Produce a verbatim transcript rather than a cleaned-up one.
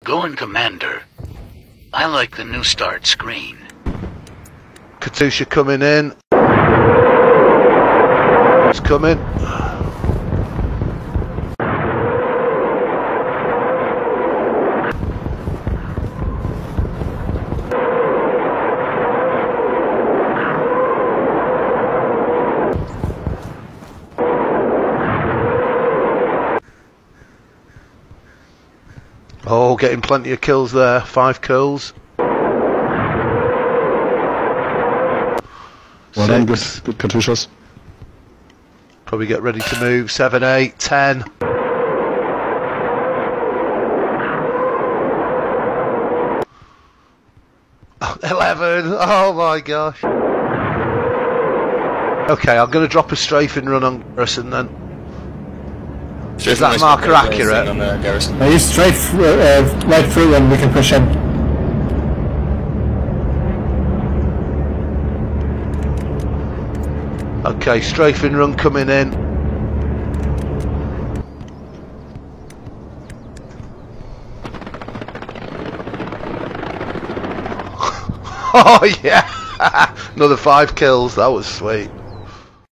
Going Commander. I like the new start screen. Katyusha coming in. It's coming. Oh, getting plenty of kills there. Five kills. Well done, good, good Katyushas. Probably get ready to move. Seven, eight, ten. Eleven. Oh my gosh. Okay, I'm going to drop a strafing run on Garrison then. Is that marker accurate? On, uh, Garrison. Uh, he's straight through, uh, right through and we can push in. Okay, strafing run coming in. Oh yeah! Another five kills, that was sweet.